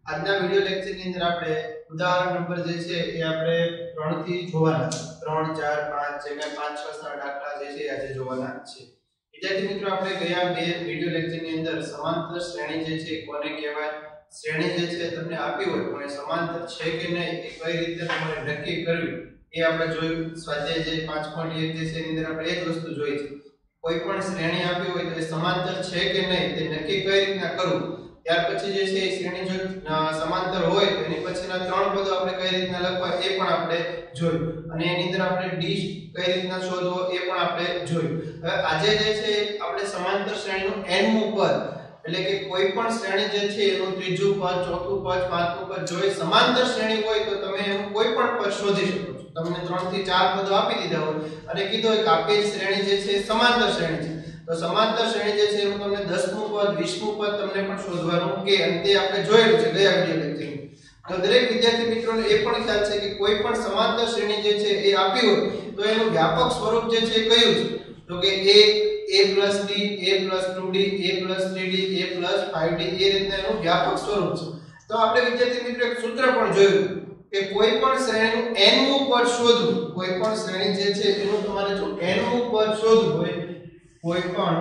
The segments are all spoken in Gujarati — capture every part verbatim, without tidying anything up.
આજના વિડિયો લેક્ચરની અંદર આપણે ઉદાહરણ નંબર જે છે એ આપણે ત્રણ થી જોવાના છે. ત્રણ ચાર પાંચ જે કે પાંચ છ ના દાખલા જે છે આજે જોવાના છે. વિદ્યાર્થી મિત્રો આપણે ગયા બે વિડિયો લેક્ચરની અંદર સમાંતર શ્રેણી જે છે કોને કહેવાય, શ્રેણી જે છે તમને આપી હોય પણ એ સમાંતર છે કે નહીં એ કઈ રીતે તમારે નક્કી કરવી એ આપણે જોયું. સ્વાધ્યાય જે પાંચ પોઈન્ટ એક જે છે એની અંદર આપણે એક વસ્તુ જોઈ છે, કોઈ પણ શ્રેણી આપી હોય તો એ સમાંતર છે કે નહીં તે નક્કી કઈ રીતના કરવું. ત્યાર પછી જે છે એ શ્રેણી જો સમાંતર હોય તો એની પછીના ત્રણ પદો આપણે કઈ રીતના લખવા એ પણ આપણે જોયું અને એની અંદર આપણે ડી કઈ રીતના શોધવો એ પણ આપણે જોયું. હવે આજે જે છે આપણે સમાંતર શ્રેણીનું n મું પદ એટલે કે કોઈ પણ શ્રેણી જે છે એનું ત્રીજું પદ, ચોથું પદ, પાંચમું પદ જોઈ સમાંતર શ્રેણી હોય તો તમે એનું કોઈ પણ પદ શોધી શકો છો. તમને ત્રણ થી ચાર પદો આપી દીધા હોય અને કીધું હોય કે આપેલ શ્રેણી જે છે સમાંતર શ્રેણી છે તો સમાંતર શ્રેણી જે છે એનું તમને દસમું પદ, વીસમું પદ તમને પણ શોધવાનું કે અને તે આપણે જોયેલું છે ગયા વિડિયો લેક્ચરમાં. તો દરેક વિદ્યાર્થી મિત્રોને એ પણ ખ્યાલ છે કે કોઈ પણ સમાંતર શ્રેણી જે છે એ આપી હોય તો એનું વ્યાપક સ્વરૂપ જે છે કયું છે તો કે a a d a two d a three d a five d એ રીતના એનું વ્યાપક સ્વરૂપ છે. તો આપણે વિદ્યાર્થી મિત્રો એક સૂત્ર પણ જોયું કે કોઈ પણ શ્રેણીનું n મું પદ શોધવું, કોઈ પણ શ્રેણી જે છે એનું તમારે જો n મું પદ શોધવું હોય, કોઈ પણ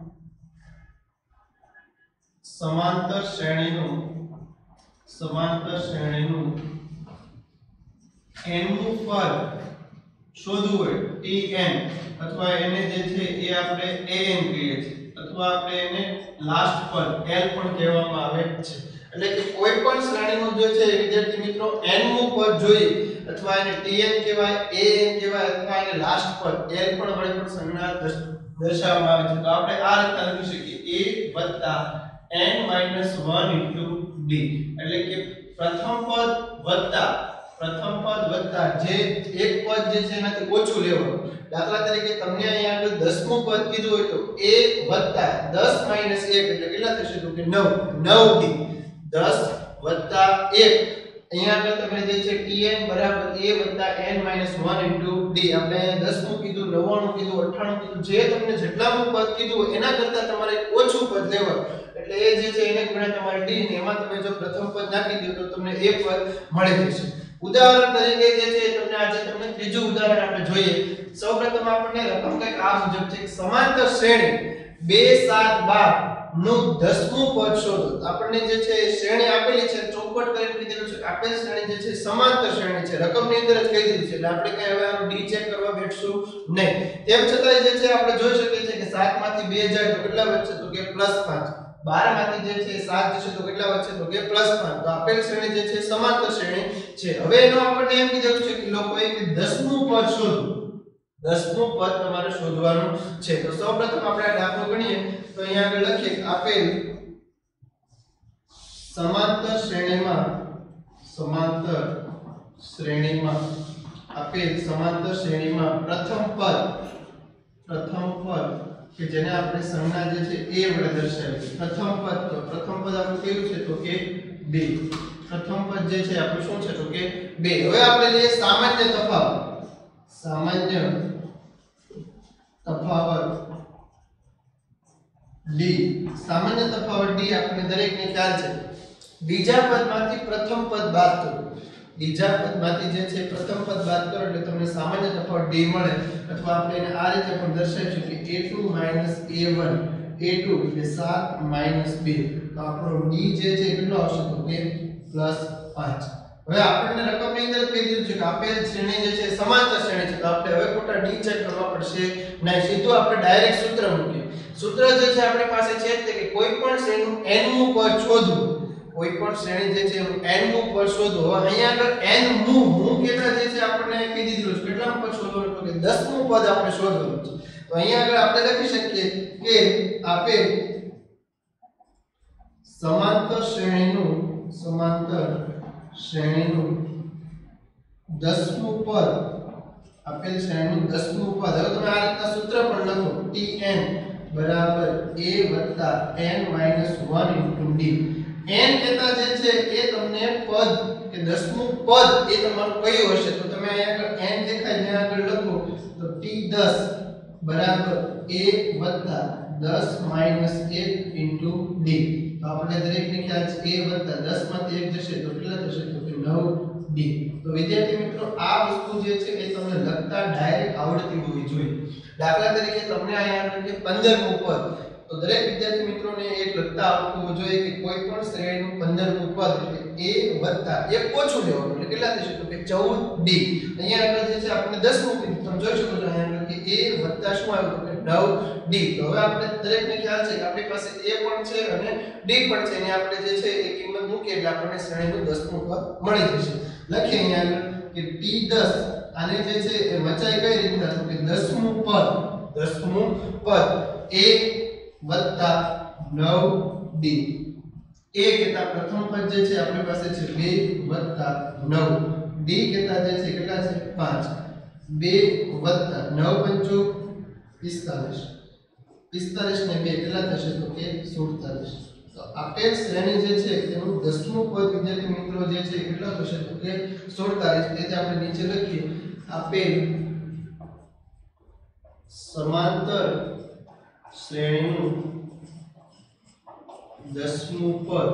સમાંતર શ્રેણીનું સમાંતર શ્રેણીનું n મું પદ શોધવું હોય tn અથવા એને જે છે એ આપણે an કહીએ છીએ અથવા આપણે એને લાસ્ટ પદ l પણ કહેવામાં આવે છે. એટલે કે કોઈ પણ શ્રેણીનું જે છે વિદ્યાર્થી મિત્રો n મું પદ જોઈએ અથવા એને tn કહેવાય, an કહેવાય અથવા એને લાસ્ટ પદ l પણ વડે પણ સંજ્ઞા દર્શાવવામાં આવે છે. તો આપણે આ રીતના લખી શકીએ a n વન d એટલે કે પ્રથમ પદ વત્તા પ્રથમ પદ વત્તા જે એક પદ જે છે એનાથી ઓછું લેવાનું. દાખલા તરીકે તમને અહીંયા આગળ દસમું પદ કીધું હોય તો a વત્તા દસ માઈનસ એક એટલે કેટલા થશે તો કે નવ નવ d દસ વત્તા એક અહીંયા આગળ તમે જે છે tn બરાબર a વત્તા n માઈનસ વન d આપણે દસમું કીધું, નવ્વાણું કીધું, અઠ્ઠાણું કીધું, જે તમને જેટલાનું પદ કીધું હોય એના કરતા તમારે ઓછું પદ લેવાનું. એટલે એ જે છે એને ગુણ્યા તમારે d ને એમાં તમે જો પ્રથમ પદ નાખી દો તો તમને એ પદ મળી જશે. ઉદાહરણ તરીકે જે છે તમને આજે તમને ત્રીજું ઉદાહરણ આપણે જોઈએ. સૌપ્રથમ આપણને રકમ કંઈક આ મુજબ છે કે સમાંતર શ્રેણી બે સાત બાર નું દસમું પદ શોધો. આપણને જે છે શ્રેણી આપેલી છે ચોખવટ કરીને કીધેલું છે કે આપેલ શ્રેણી જે છે સમાંતર શ્રેણી છે, રકમની અંદર જ કહી દીધું છે એટલે આપણે કઈ હવે આનું ડી ચેક કરવા બેઠશું નહીં. તેમ છતાં જે છે આપણે જોઈ શકીએ છીએ કે સાત માંથી બે જાય તો કેટલા વધશે તો કે પ્લસ પાંચ, બાર માંથી જે છે સાત જશે તો કેટલા વધશે તો કે પ્લસ પાંચ. તો આપેલ શ્રેણી જે છે સમાંતર શ્રેણી છે. હવે એનો આપણને એમ કીધું છે કે લોકોએ કે દસમું પદ શોધો, દસમું પદ તમારે શોધવાનું છે. તો સૌપ્રથમ આપણે આ દાખલો ગણીએ તો અહીંયા આગળ લખીએ કે આપેલ સમાંતર શ્રેણીમાં સમાંતર શ્રેણીમાં આપેલ સમાંતર શ્રેણીમાં પ્રથમ પદ પ્રથમ પદ કે જેને આપણે સંજ્ઞા જે છે a વડે દર્શાવીએ. પ્રથમ પદ તો પ્રથમ પદ આપણું કેવું છે તો કે બે. પ્રથમ પદ જે છે આપણું શું છે તો કે બે. હવે આપણે લઈએ સામાન્ય તફાવત. સામાન્ય તફાવત d. સામાન્ય તફાવત d આપણે દરેકને ખ્યાલ છે. બીજા પદમાંથી પ્રથમ પદ બાદ કરો. બીજા પદમાંથી જે છે પ્રથમ પદ બાદ કરો એટલે તમને સામાન્ય તફાવત d મળે અથવા આપણે એને આ રીતે પણ દર્શાવી શકીએ a two minus a one a two એટલે સાત માઈનસ બે. તો આપણો d જે છે કેટલો આવશે તો કે પ્લસ પાંચ. હવે આપણને રકમની અંદર કહી દીધું છે કે આપેલ શ્રેણી જે છે સમાંતર શ્રેણી છે તો આપણે હવે ખોટા ડી ચેક કરવા પડશે નહીં, સીધું આપણે ડાયરેક્ટ સૂત્ર મૂકીએ. સૂત્ર જે છે આપણી પાસે છે એટલે કે કોઈ પણ શ્રેણીનું n મું પદ શોધવું, કોઈ પણ શ્રેણી જે છે એનું n મું પદ શોધવું. હવે અહીંયા આગળ n મું મું કેટલા જે છે આપણને કહી દીધું છે કેટલા પદ શોધવાનું તો કે દસ મું પદ આપણે શોધવાનું છે. તો અહીંયા આગળ આપણે લખી શકીએ કે આપેલ સમાંતર શ્રેણીનું સમાંતર શ્રેણીનું દસમું પદ આપેલ શ્રેણીનું દસમું પદ. હવે તમે આ રીતના સૂત્ર પણ લખો tn બરાબર a n minus one d. n કહેતા જે છે એ તમને પદ કે દસમું પદ એ તમારું કયું હશે તો તમે અહીંયા આગળ n દેખાય ત્યાં આગળ લખો તો t દસ બરાબર a દસ માઈનસ એક d. તો આપણે દરેકને ખ્યાલ છે a વત્તા દસ માંથી એક જશે તો કેટલા થશે તો કે નવ ડી। તો વિદ્યાર્થી મિત્રો આ વસ્તુ જે છે એ તમને લખતા ડાયરેક્ટ આવડતી હોવી જોઈએ। દાખલા તરીકે તમને અહીંયા આગળ કે પંદર નું પદ, તો દરેક વિદ્યાર્થી મિત્રોને એક લખતા આવડતું હોવું જોઈએ કે કોઈ પણ શ્રેણીનું પંદર નું પદ એટલે a વત્તા એક ઓછું લેવાનું એટલે કેટલા થશે તો કે ચૌદ ડી। અહીંયા આગળ જે છે આપણે દસ મૂકીને તમે જોઈ શકો છો અહીંયા આગળ કે a વત્તા શું આવ્યું તો કે નવ ડી। તો હવે આપણે દરેકને ખ્યાલ છે કે આપણી પાસે a પણ છે અને d પણ છે, અને આપણે જે છે એ કિંમત મૂકીએ એટલે આપણને શ્રેણીનું દસ નું પદ મળી જશે। લખીએ અહીંયા આગળ કે ટી દસ આને જે છે એ વચાય કઈ રીતના તો કે દસ મું પદ દસ મું પદ a વત્તા નવ ડી। a કેતા પ્રથમ પદ જે છે આપણી પાસે છે બે વત્તા નવ, d કેતા જે છે કેટલા છે પાંચ, બે વત્તા નવ પંચુ પિસ્તાલીસ, પિસ્તાલીસ ને બે કેટલા થશે તો કે સુડતાલીસ। તો આપેલ શ્રેણી જે છે તેનું દસમું પદ વિદ્યાર્થી મિત્રો જે છે કેટલા થશે તો કે સુડતાલીસ। તેથી આપણે નીચે લખીએ આપેલ સમાંતર શ્રેણીનું દસમું પદ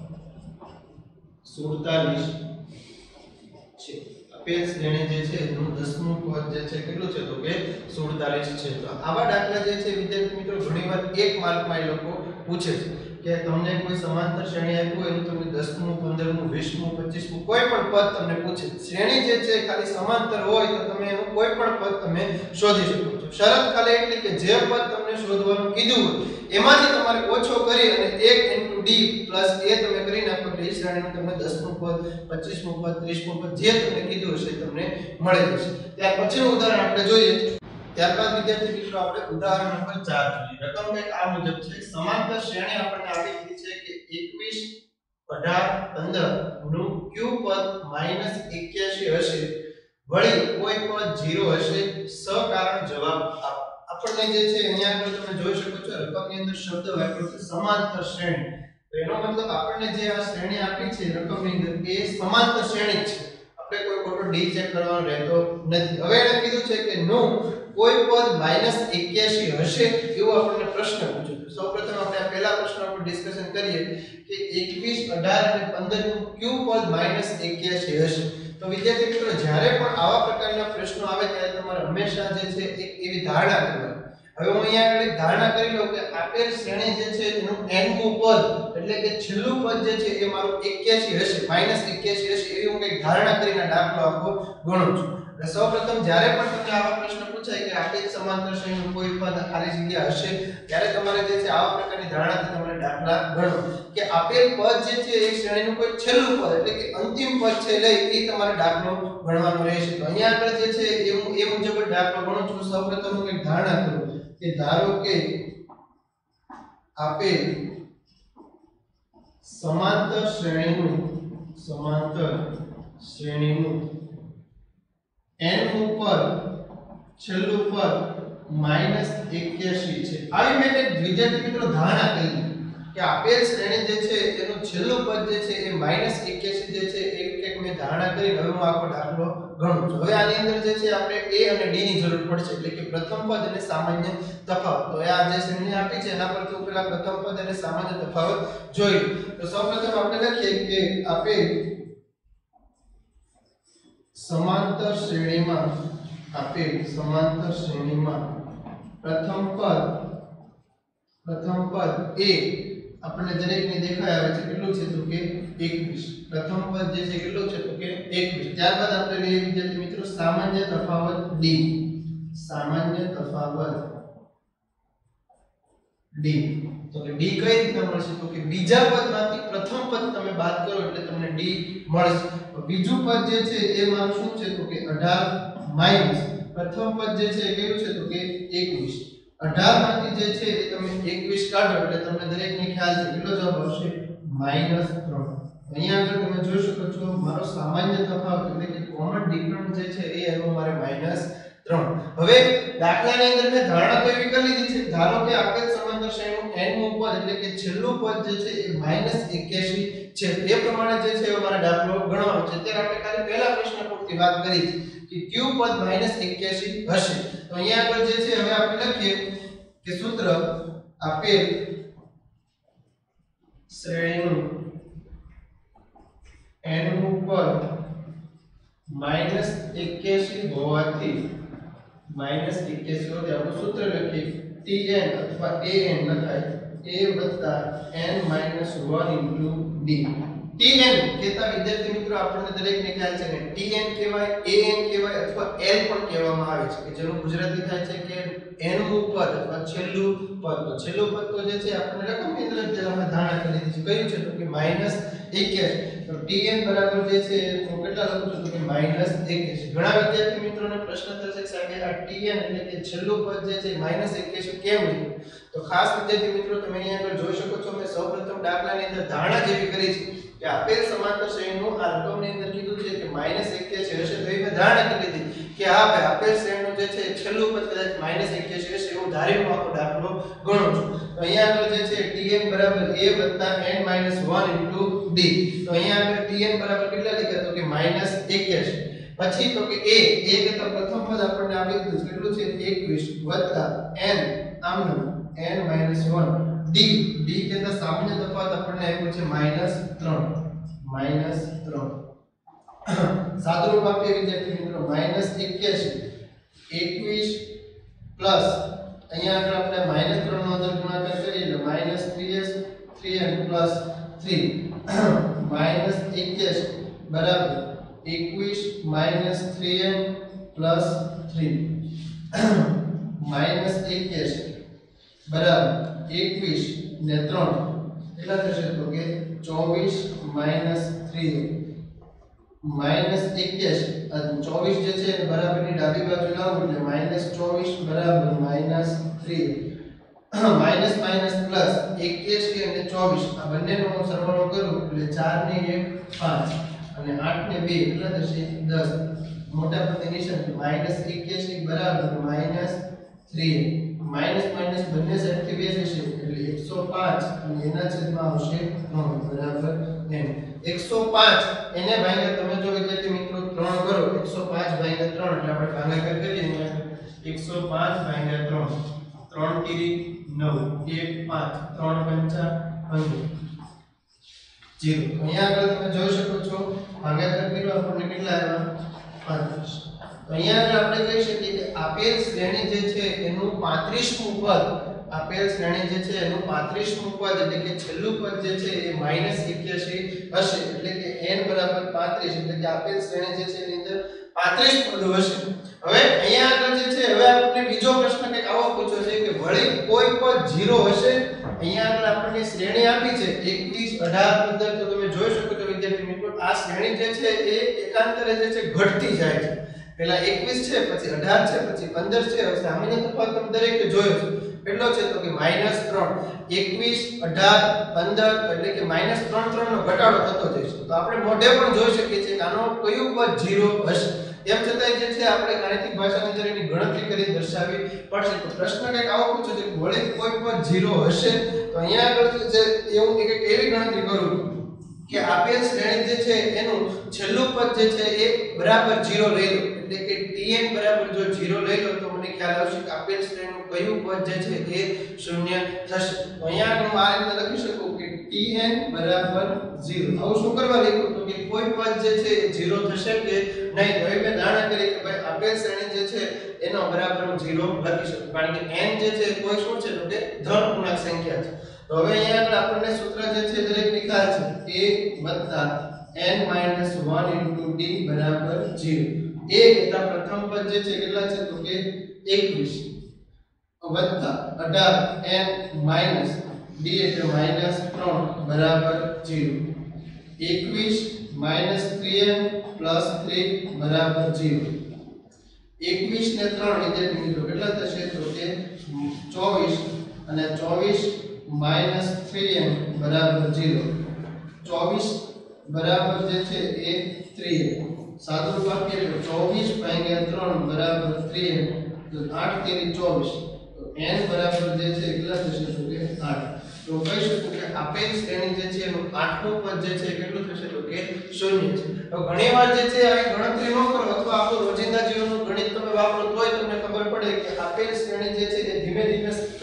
સુડતાલીસ છે। આપેલ શ્રેણી જે છે એનું દસમું પદ જે છે કેટલું છે તો કે સુડતાલીસ છે। તો આવા દાખલા જે છે વિદ્યાર્થી મિત્રો ઘણીવાર એક માર્કમાં એ લોકો પૂછે છે કે તમને કોઈ સમાંતર શ્રેણી આપ્યું હોય એનું તમને દસમું પંદરમું વીસમું પચીસમું કોઈ પણ પદ તમને પૂછે, શ્રેણી જે છે ખાલી સમાંતર હોય તો તમે એનું કોઈ પણ પદ તમે શોધી શકો છો। શરત ખાલી એટલી કે જે પદ તમને શોધવાનું કીધું હોય એમાંથી તમારે ઓછો કરી અને એક into d plus a તમે કરી નાખો એટલે એ શ્રેણીનું તમને દસમું પદ પચીસમું પદ ત્રીસમું પદ જે તમને કીધું હશે તમને મળી જશે। ત્યાર પછીનું ઉદાહરણ આપણે જોઈએ। ત્યારબાદ વિદ્યાર્થી મિત્રો આપણે ઉદાહરણ નંબર ચાર જોઈએ। રકમ કંઈક આ મુજબ છે। સમાંતર શ્રેણી આપણને આપી દીધી છે કે એકવીસ અઢાર પંદર નું ક્યુ પદ માઈનસ એક્યાસી હશે, વળી કોઈ પદ ઝીરો હશે, સકારણ જવાબ આપો। આપણને જે છે અહીંયા આગળ તમે જોઈ શકો છો રકમની અંદર શબ્દ વાપર્યો છે સમાંતર શ્રેણી। તો એનો મતલબ આપણને જે આ શ્રેણી આપી છે રકમની અંદર એ સમાંતર શ્રેણી છે, આપણે કોઈ ખોટો ડી ચેક કરવાનો રહેતો નથી। હવે એને કીધું છે કે નું કોઈ પદ માઈનસ એક્યાસી હશે એવો આપણને પ્રશ્ન પૂછ્યો છે। સૌપ્રથમ આપણે આ પહેલા પ્રશ્ન પર ડિસ્કશન કરીએ કે એકવીસ અઢાર અને પંદર નું ક્યુ પદ માઈનસ એક્યાસી હશે। તો વિદ્યાર્થી મિત્રો જ્યારે પણ આવા પ્રકારના પ્રશ્નો આવે ત્યારે તમારે હંમેશા જે છે એક એવી ધારણા કરવાની। હવે હું અહીંયા આગળ એક ધારણા કરી લઉં કે આપેલ શ્રેણી જે છે એનું n-મું પદ એટલે કે છેલ્લું પદ જે છે એ મારું એક્યાસી હશે, માઈનસ એક્યાસી હશે એવી હું એક ધારણા કરીને દાખલો આખો ગણું છું। એટલે સૌપ્રથમ જ્યારે પણ તમને આવા પ્રશ્ન પૂછાય કે આપેલ સમાંતર શ્રેણીનું કોઈ પદ ખાલી જગ્યા હશે ત્યારે તમારે જે છે આવા પ્રકારની ધારણાથી તમારે દાખલા ગણો કે આપેલ પદ જે છે એ શ્રેણીનું કોઈ છેલ્લું પદ એટલે કે અંતિમ પદ છે લઈ એ તમારે દાખલો ગણવાનો રહેશે। તો અહીંયા આગળ જે છે એ હું એ મુજબ જ દાખલો ગણું છું। સૌપ્રથમ હું એક ધારણા કરું કે ધારો કે આપેલ સમાંતર શ્રેણીનું સમાંતર શ્રેણીનું n-મું પદ છેલ્લું પદ માઈનસ એક્યાસી છે। આવી મેં એક વિદ્યાર્થી મિત્રો ધારણા કરી કે આપેલ શ્રેણી જે છે એનું છેલ્લું પદ જે છે એ માઈનસ એક્યાસી જે છે એ એક મેં ધારણા કરી હવે હું આખો દાખલો ગણું છું। હવે આની અંદર જે છે આપણે a અને d ની જરૂર પડશે એટલે કે પ્રથમ પદ અને સામાન્ય તફાવત। તો આ જે શ્રેણી આપી છે એના પરથી હું પહેલા પ્રથમ પદ અને સામાન્ય તફાવત જોઈ લઉં। તો સૌપ્રથમ આપણે લખીએ કે આપેલ સમાંતર શ્રેણીમાં આપેલ સમાંતર શ્રેણીમાં પ્રથમ પદ પ્રથમ પદ a આપણને દરેકને દેખાય આવે છે કેટલું છે તો કે એકવીસ। પ્રથમ પદ જે છે કેટલું છે તો કે એકવીસ। ત્યારબાદ આપણે લઈએ વિદ્યાર્થી મિત્રો સામાન્ય તફાવત d, સામાન્ય તફાવત d। તો કે d કઈ રીતે મળશે તો કે બીજા પદમાંથી પ્રથમ પદ તમે બાદ કરો એટલે તમને d મળશે। તો બીજું પદ જે છે એ મારું શું છે તો કે અઢાર માઈનસ પ્રથમ પદ જે છે એ કેવું છે તો કે એકવીસ। અઢાર માંથી જે છે એ તમે એકવીસ કાઢો એટલે તમને દરેકને ખ્યાલ છે કેટલો જવાબ આવશે માઈનસ ત્રણ। અહીંયા આગળ તમે જોઈ શકો છો મારો સામાન્ય તફાવત એટલે કે કોમન ડિફરન્સ જે છે એ આવ્યો મારે માઈનસ ત્રણ। હવે દાખલાની અંદર મેં ધારણા તો એવી કરી લીધી છે ધારો કે આપેલ સમાંતર શ્રેણીનું n-મું પદ એટલે કે છેલ્લું પદ જે છે એ માઈનસ એક્યાસી છે। એ પ્રમાણે જે છે અમારે દાખલો ગણવાનો છે। ત્યારે આપણે ખાલી પહેલા પ્રશ્ન પૂરતી વાત કરી કે ક્યુ પદ માઈનસ એક્યાસી હશે। તો અહીંયા આગળ જે છે હવે આપણે લખીએ કે સૂત્ર આપેલ શ્રેણીનું n નું પદ માઈનસ એક્યાસી હોવાથી માઈનસ એક્યાસી હોવાથી આપણું સૂત્ર લખીએ tn અથવા an લખાય a વત્તા n minus one into d. tn કહેતા વિદ્યાર્થી મિત્રો આપણને દરેકને ખ્યાલ છે કે tn કહેવાય, an કહેવાય અથવા l પણ કહેવામાં આવે છે, કે જેનું ગુજરાતી થાય છે કે n નું પદ અથવા છેલ્લું પદ. તો છેલ્લું પદ તો જે છે આપણને રકમની અંદર જ અમે ધારણા કરી દીધી છે, કયું છે તો કે માઈનસ એક્યાસી. તો tn બરાબર જે છે તો કેટલા લખું છું તો કે માઈનસ એક્યાસી. ઘણા વિદ્યાર્થી મિત્રોને પ્રશ્ન થશે કે સાહેબ આ tn એટલે કે છેલ્લું પદ જે છે માઈનસ એક્યાસી કેમ લીધું? તો ખાસ વિદ્યાર્થી મિત્રો તમે અહીંયા આગળ જોઈ શકો છો, મેં સૌપ્રથમ દાખલાની અંદર ધારણા જેવી કરી છે કે આપેલ સમાંતર શ્રેણીનું આ રકમની અંદર કીધું છે કે માઈનસ એક્યાસી હશે, તો એ મેં ધારણા કરી દીધી કે આ ભાઈ આપેલ શ્રેણીનું જે છે છેલ્લું પદ કદાચ માઈનસ એક્યાસી હશે એવું ધારીને આખો દાખલો ગણું છું. તો અહીંયા આગળ જે છે tn બરાબર a n minus one into d. તો અહીંયા આગળ tn બરાબર કેટલા લખ્યા તો કે માઈનસ એક્યાસી. પછી તો કે a a કરતા પ્રથમ પદ આપણને આપી દીધું કેટલું છે એકવીસ વત્તા n આમનું n minus one d d કરતા સામાન્ય તફાવત આપણને આપ્યો છે માઈનસ ત્રણ માઈનસ ત્રણ. સાદુરૂપ આપીએ વિદ્યાર્થી મિત્રો માઈનસ એક્યાસી એકવીસ પ્લસ અહીંયા આગળ આપણે માઈનસ ત્રણ નો અંદર ગુણાકાર કરીએ એટલે માઈનસ ત્રીસ three n plus three minus એક્યાસી બરાબર એકવીસ minus three n plus three minus એક્યાસી બરાબર એકવીસ ને ત્રણ કેટલા થશે તો કે ચોવીસ માઈનસ થ્રી માઈનસ એક્યાસી. અને ચોવીસ જે છે એને બરાબરની ડાબી બાજુ લાવો એટલે માઈનસ ચોવીસ બરાબર minus three minus minus plus એક્યાસી અને ચોવીસ આ બંનેનો હું સરવાળો કરું એટલે ચાર ને એક પાંચ અને આઠ ને બે કેટલા થશે દસ. મોટા પદની નિશાની માઈનસ એક્યાસી બરાબર માઈનસ થ્રી માઈનસ માઈનસ બંને સાઈડથી બે થશે એટલે એકસો પાંચ અને એના છેદમાં આવશે ત્રણ બરાબર n. એકસો પાંચ એને ભાગ્યા તમે જો વિદ્યાર્થી મિત્રો ત્રણ કરો એકસો પાંચ ભાગ્યા ત્રણ એટલે આપણે ભાગાકાર કરીએ એકસો પાંચ ભાગ્યા ત્રણ ત્રણ તીરી નવ એક પાંચ ત્રણ પંચા પંદર જીરો. અહીંયા આગળ તમે જોઈ શકો છો ભાગાકાર કર્યો આપણને કેટલા આવ્યા પાંત્રીસ. તો અહીંયા આગળ આપણે કહી શકીએ કે આપેલ શ્રેણી જે છે એનું પાંત્રીસમું પદ આપેલ શ્રેણી જે છે એનું પાંત્રીસમું પદ એટલે કે છેલ્લું પદ જે છે એ માઈનસ એક્યાસી હશે, એટલે કે n બરાબર પાંત્રીસ એટલે કે આપેલ શ્રેણી જે છે એની અંદર પાંત્રીસ પદો હશે. હવે અહીંયા આગળ જે છે હવે આપણે બીજો પ્રશ્ન કંઈક આવો પૂછ્યો છે કે વળી કોઈ પદ ઝીરો હશે. અહીંયા આગળ આપણને શ્રેણી આપી છે એકવીસ અઢાર પંદર. તો તમે જોઈ શકો છો વિદ્યાર્થી મિત્રો આ શ્રેણી જે છે એ એકાંતરે જે છે ઘટતી જાય છે. પહેલા એકવીસ છે પછી અઢાર છે પછી પંદર છે. હવે સામાન્ય તફાવત તમે દરેકે જોયો છે કેટલો છે તો કે માઈનસ ત્રણ. એકવીસ અઢાર પંદર એટલે કે માઈનસ ત્રણ ત્રણ નો ઘટાડો થતો જશે. તો આપણે મોઢે પણ જોઈ શકીએ છીએ કે આનો કયું પદ ઝીરો હશે. તેમ છતાં જે છે આપણે ગાણિતિક ભાષાની અંદર એની ગણતરી કરી દર્શાવવી પડશે. તો પ્રશ્ન કંઈક આવો પૂછ્યો છે કે વળી કોઈ પદ ઝીરો હશે. તો અહીંયા આગળ જે એવું એક એવી ગણતરી કરું કે આપેલ શ્રેણી જે છે એનું છેલ્લું પદ જે છે એ બરાબર ઝીરો લઈ લો એટલે કે tn બરાબર જો ઝીરો લઈ લો તો મને ખ્યાલ આવશે કે આપેલ શ્રેણીનું કયું પદ જે છે એ શૂન્ય થશે. તો અહીંયા આગળ હું આ રીતે લખી શકું કે tn બરાબર ઝીરો. આવું શું કરવા લખ્યું તો કે કોઈ પદ જે છે એ ઝીરો થશે કે નહીં. તો હવે મેં ધારણા કરી કે ભાઈ આપેલ શ્રેણી જે છે એનો બરાબર હું ઝીરો લખી શકું કારણ કે n જે છે કોઈ શું છે તો કે ધન પૂર્ણાંક સંખ્યા છે. તો હવે અહીંયા આગળ આપણને સૂત્ર જે છે દરેક નિકાલ છે a n minus one into d બરાબર ઝીરો. a કરતા પ્રથમ પદ જે છે કેટલા છે તો કે એકવીસ વત્તા અઢાર n માઈનસ d એટલે માઈનસ ત્રણ બરાબર ઝીરો. એકવીસ minus three n plus three બરાબર ઝીરો. એકવીસ ને ત્રણ વિદ્યાર્થી મિત્રો કેટલા થશે તો કે ચોવીસ અને ચોવીસ માઈનસ થ્રી n બરાબર ઝીરો. ચોવીસ બરાબર જે છે એ થ્રી n. સાદુરૂપ આપીએ તો ચોવીસ ભાગ્યા ત્રણ બરાબર થ્રી n. તો આઠ તેરી ચોવીસ. તો n બરાબર જે છે કેટલા થશે તો કે આઠ. તો કહી શકું કે આપેલ શ્રેણી જે છે એનું આઠમું પદ જે છે કેટલું થશે તો કે શૂન્ય છે. તો ઘણીવાર જે છે આ ગણતરી ન કરો અથવા આપણું રોજિંદા જીવનનું ગણિત તમે વાપરો તોય તમને ખબર પડે કે આપેલ શ્રેણી જે છે એ ધીમે ધીમે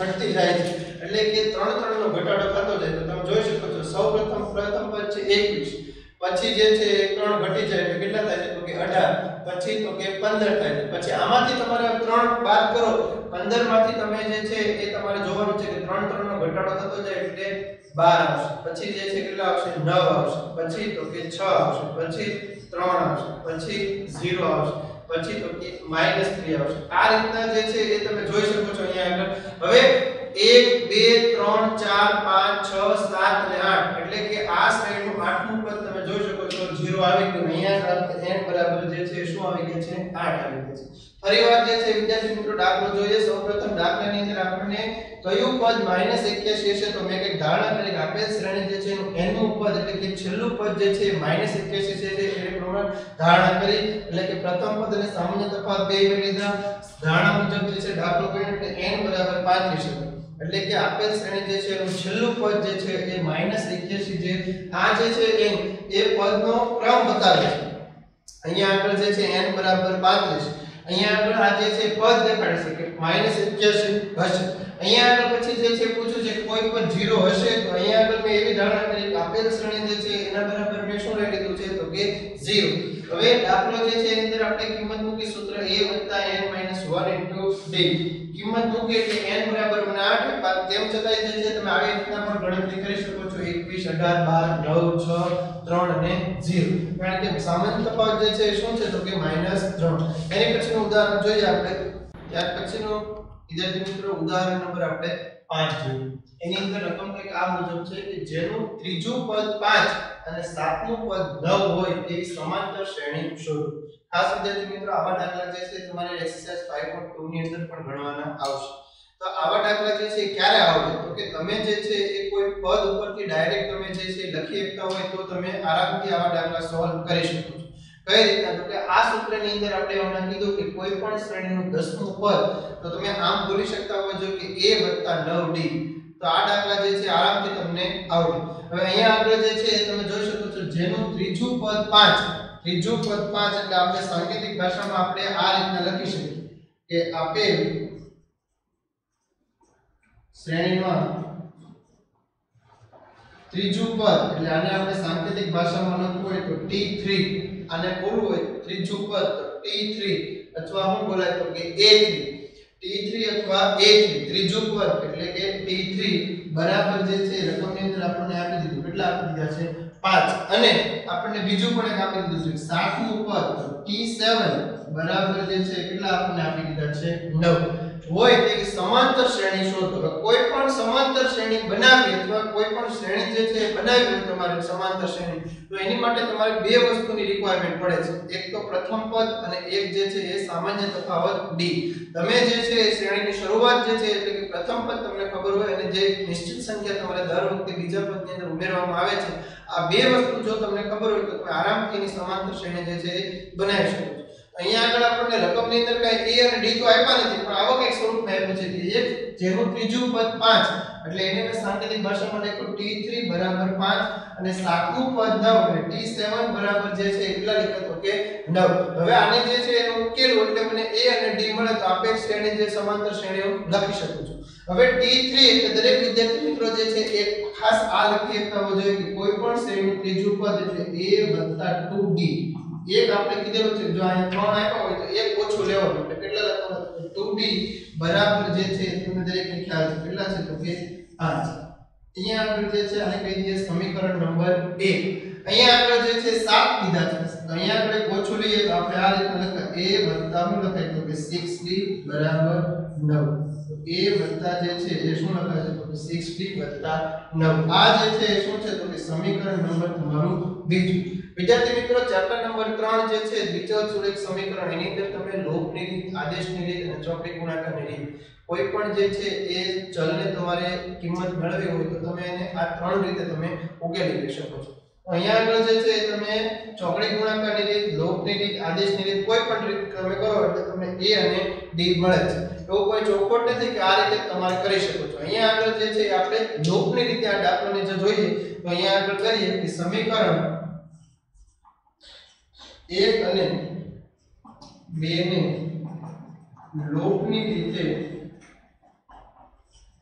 ઘટતી જાય છે એટલે કે ત્રણ ત્રણ નો ઘટાડો થતો જાય તો તમે જોઈ શકો છો સૌપ્રથમ પ્રથમ પદ છે એકવીસ પછી જે છે ત્રણ ઘટી જાય એટલે કેટલા થાય છે તો કે અઢાર પછી તો કે પંદર થાય છે પછી આમાંથી તમારે ત્રણ બાદ કરો પંદર માંથી તમે જે છે એ તમારે જોવાનું છે કે ત્રણ ત્રણ નો ઘટાડો થતો જાય એટલે બાર આવશે પછી જે છે કેટલા આવશે નવ આવશે પછી તો કે છ આવશે પછી ત્રણ આવશે પછી ઝીરો આવશે પછી તો કે માઈનસ ત્રણ આવશે આ રીતના જે છે એ તમે જોઈ શકો છો અહીંયા આગળ હવે એક બે ત્રણ ચાર પાંચ છ સાત અને આઠ એટલે કે આ શ્રેણીનું આઠમું પદ તમે જોઈ શકો છો ઝીરો આવી ગયું અહીંયા n બરાબર જે છે શું આવી ગયા છે આઠ આવી ગયા છે ફરીવાર જે છે વિદ્યાર્થી મિત્રો દાખલો જોઈએ સૌપ્રથમ દાખલાની અંદર આપણને કયું પદ માઈનસ એક્યાસી હશે તો મેં એક ધારણા કરી કે આપેલ શ્રેણી જે છે એનું n નું પદ એટલે કે છેલ્લું પદ જે છે માઈનસ એક્યાસી છે એ પ્રમાણે ધારણા કરી એટલે કે પ્રથમ પદ અને સામાન્ય તફાવત બે મેળવી લીધા ધારણા મુજબ જે છે દાખલો કર્યો એટલે n બરાબર પાંત્રીસ એટલે કે આપેલ શ્રેણી જે છે એનું છેલ્લું પદ જે છે એ માઈનસ એક્યાસી છે આ જે છે n એ પદનો ક્રમ બતાવે છે અહીંયા આગળ જે છે n બરાબર પાંત્રીસ અહીંયા આગળ આ જે છે પદ દેખાડે છે કે માઈનસ એક્યાસી હશે અહીંયા આગળ પછી જે છે પૂછ્યું છે કોઈ પણ ઝીરો હશે તો અહીંયા આગળ મેં એવી ધારણા કરી કે આપેલ શ્રેણી જે છે એના બરાબર મેં શું લઈ લીધું છે તો કે ઝીરો હવે દાખલો જે છે એની અંદર આપણે કિંમત મૂકી સૂત્ર a n - એક d કિંમત મૂકી એટલે n બરાબર મને આઠ તેમ છતાંય જે છે તમે આવી રીતના પણ ગણતરી કરી શકો છો એકવીસ અઢાર બાર નવ છ ત્રણ અને ઝીરો કારણ કે સામાન્ય તફાવત જે છે શું છે તો કે માઈનસ ત્રણ એની પછીનું ઉદાહરણ જોઈએ આપણે ત્યાર પછીનું વિદ્યાર્થી મિત્રો ઉદાહરણ નંબર આપણે પાંચ જોઈએ એની અંદર રકમ કંઈક આ મુજબ છે કે જેનું ત્રીજું પદ પાંચ અને સાતમું પદ નવ હોય તેવી સમાંતર શ્રેણી શોધો ખાસ વિદ્યાર્થી મિત્રો આવા દાખલા જે છે તમારે એક્સરસાઇઝ પાંચ પોઈન્ટ બે ની અંદર પણ ગણવાના આવશે તો આવા દાખલા જે છે ક્યારે આવશે તો કે તમે જે છે એ કોઈ પદ ઉપરથી ડાયરેક્ટ તમે જે છે લખી શકતા હોય તો તમે આરામથી આવા દાખલા સોલ્વ કરી શકો છો કઈ રીતના તો કે આ સૂત્રની અંદર આપણે હમણાં કીધું કે કોઈ પણ શ્રેણીનું દસમું પદ તો તમે આમ બોલી શકતા હોય જો કે a નવ d તો આ દાખલા જે છે આરામથી તમને આવડે હવે અહીંયા આગળ જે છે તમે જોઈ શકો છો જેનું ત્રીજું પદ પાંચ ત્રીજું પદ પાંચ એટલે આપણે સાંકેતિક ભાષામાં આપણે આ રીતના લખી શકીએ કે આપેલ શ્રેણીમાં ત્રીજું પદ એટલે આને આપણે સાંકેતિક ભાષામાં લખવું હોય તો ટી થ્રી આને બોલવું હોય ત્રીજું પદ તો ટી થ્રી અથવા શું બોલાય તો કે એ થ્રી ટી થ્રી અથવા એ થ્રી ત્રીજું પદ એટલે કે ટી થ્રી બરાબર જે છે રકમની અંદર આપણને આપી દીધું કેટલા આપી દીધા છે પાંચ અને આપણને બીજું પણ એક આપી દીધું છે સાતમું પદ તો ટી સેવન બરાબર જે છે કેટલા આપણને આપી દીધા છે નવ હોય તે સમાંતર શ્રેણી શોધો કોઈ પણ સમાંતર શ્રેણી બનાવી અથવા કોઈ પણ શ્રેણી જે છે બનાવી હોય તમારે સમાંતર શ્રેણી તો એની માટે તમારે બે વસ્તુની રિક્વાયરમેન્ટ પડે છે એક તો પ્રથમ પદ અને એક જે છે એ સામાન્ય તફાવત d તમે જે છે એ શ્રેણીની શરૂઆત જે છે એટલે કે પ્રથમ પદ તમને ખબર હોય અને જે નિશ્ચિત સંખ્યા તમારે દર વખતે બીજા પદની અંદર ઉમેરવામાં આવે છે આ બે વસ્તુ જો તમને ખબર હોય તો તમે આરામથી એની સમાંતર શ્રેણી જે છે એ બનાવી શકો છો અહીંયા આગળ આપણને રકમની અંદર કઈ a અને d તો આપ્યા નથી પણ આવો કઈ સ્વરૂપમાં આપ્યું છે કે એક જેનું ત્રીજું પદ પાંચ એટલે એને મેં સાંકેતિક ભાષામાં લખ્યું ટી થ્રી બરાબર પાંચ અને સાતમું પદ નવ એટલે ટી સેવન બરાબર જે છે એટલા લખ્યો તો કે નવ હવે આને જે છે એનો ઉકેલ એટલે મને a અને d મળે તો આપેલ શ્રેણી જે સમાંતર શ્રેણીઓ લખી શકું છું હવે ટી થ્રી એટલે દરેક વિદ્યાર્થી મિત્રો જે છે એક ખાસ આ લખી શકતા હોવો જોઈએ કે કોઈ પણ શ્રેણીનું ત્રીજું પદ એટલે a ટુ d એક આપણે કીધેલું છે જો અહીંયા ત્રણ આપ્યા હોય તો એક ઓછું લેવાનું એટલે કેટલા લખવાનું ટુ d બરાબર જે છે તમને દરેકને ખ્યાલ છે કેટલા છે તો કે પાંચ અહીંયા આગળ જે છે આને કહી દઈએ સમીકરણ નંબર એક અહીંયા આગળ જે છે સાત કીધા છે તો અહીંયા આગળ એક ઓછું લઈએ તો આપણે આ રીતે લખાય a વત્તા શું લખાય તો કે સિક્સ d બરાબર નવ તો a વત્તા જે છે એ શું લખાય છે તો કે સિક્સ d વત્તા નવ આ જે છે એ શું છે તો કે સમીકરણ નંબર તમારું બીજું વિદ્યાર્થી મિત્રો ચેપ્ટર નંબર ત્રણ જે છે દ્વિચલ સુરેખ સમીકરણ એની અંદર તમે લોપની રીત આદેશની રીત અને ચોકડી ગુણાકારની રીત કોઈ પણ જે છે એ ચલને તમારે કિંમત મેળવવી હોય તો તમે એને આ ત્રણ રીતે તમે ઉકેલી લઈ શકો છો અહીંયા આગળ જે છે તમે ચોકડી ગુણાકારની રીત લોપની રીત આદેશની રીત કોઈ પણ રીત તમે કરો એટલે તમને a અને d મળે છે એવો કોઈ ચોખવટ નથી કે આ રીતે તમારે કરી શકો છો અહીંયા આગળ જે છે આપણે લોપની રીતે આ દાખલાને જો જોઈએ તો અહીંયા આગળ કરીએ કે સમીકરણ એક અને બે ને લોપની રીતે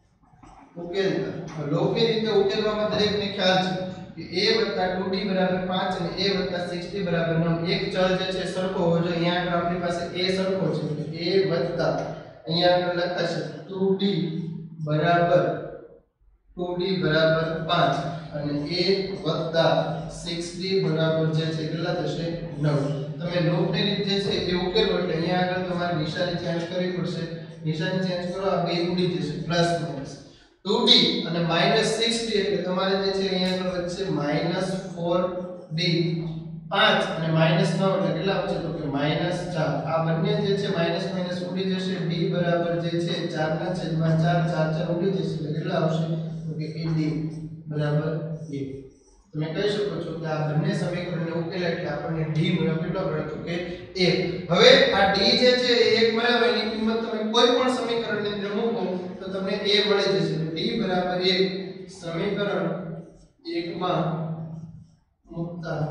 ઉકેલતા લૌકિક રીતે ઉકેલવામાં દરેકને ખ્યાલ છે કે a ટુ ડી બરાબર પાંચ અને a સિક્સ ડી બરાબર નવ. એક ચલ જે છે સરખો હોવો જોઈએ. અહીંયા આગળ આપણી પાસે a સરખો છે એટલે a વત્તા અહીંયા આગળ લખાશે ટુ ડી બરાબર ટુ ડી બરાબર પાંચ અને a વત્તા સિક્સ ડી બરાબર જે છે કેટલા થશે નવ. તમે લૌકિક રીતે છે એ ઉકેલો એટલે અહીંયા આગળ તમારે નિશાની ચેન્જ કરવી પડશે. નિશાની ચેન્જ કરો આ બે ઉડી જશે પ્લસ માઈનસ ટુ ડી અને માઈનસ સિક્સ ડી એટલે તમારે જે છે અહીંયા આગળ વધશે માઈનસ ફોર ડી પાંચ અને માઈનસ નવ એટલે કેટલા આવશે તો કે માઈનસ ચાર. આ બંને જે છે માઈનસ માઈનસ ઉડી જશે. ડી બરાબર જે છે ચાર ના છેદમાં ચાર ચાર ચાર ઉડી જશે એટલે કેટલા આવશે તો કે a ડી બરાબર એક. તમે કહી શકો છો કે આ બંને સમીકરણને ઉકેલ્યા એટલે આપણને ડી મળ્યો કેટલો મળ્યો તો કે એક. હવે આ ડી જે છે એ એક મળ્યો એની કિંમત તમે કોઈ પણ સમીકરણની અંદર મૂકો તો તમને a મળી જશે. ડી બરાબર એક સમીકરણ એક માં મૂકતા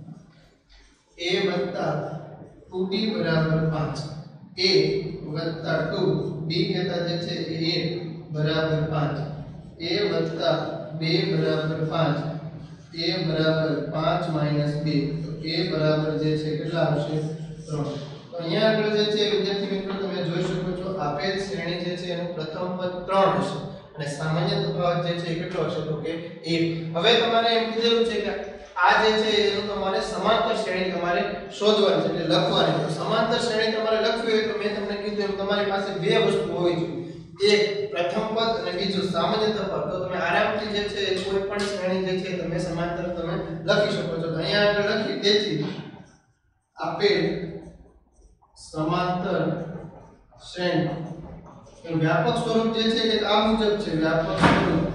a ટુ ડી બરાબર પાંચ a ટુ ડી કહેતા જે છે એ એક બરાબર પાંચ a બે બરાબર પાંચ a બરાબર પાંચ માઈનસ બે તો a બરાબર જે છે કેટલા આવશે ત્રણ. તો અહીંયા આગળ જે છે વિદ્યાર્થી મિત્રો તમે જોઈ શકો છો આપેલ શ્રેણી જે છે એનું પ્રથમ પદ ત્રણ હશે અને સામાન્ય તફાવત જે છે એ કેટલો હશે તો કે એક. હવે તમારે એમ કીધેલું છે કે આ જે છે એનું તમારે સમાંતર શ્રેણી તમારે શોધવાની છે એટલે લખવાની છે. સમાંતર શ્રેણી તમારે લખવી હોય તો મેં તમને કીધું એમ તમારી પાસે બે વસ્તુ હોવી જોઈએ. એક પ્રથમ પદ અને બીજું સામાન્ય તફાવત. તો તમે આરામથી જે છે કોઈ પણ શ્રેણી જે છે તમે સમાંતર તમે લખી શકો છો. તો અહીંયા આગળ લખી તેથી આપેલ સમાંતર શ્રેણી એનું વ્યાપક સ્વરૂપ જે છે કે આ મુજબ છે. વ્યાપક સ્વરૂપ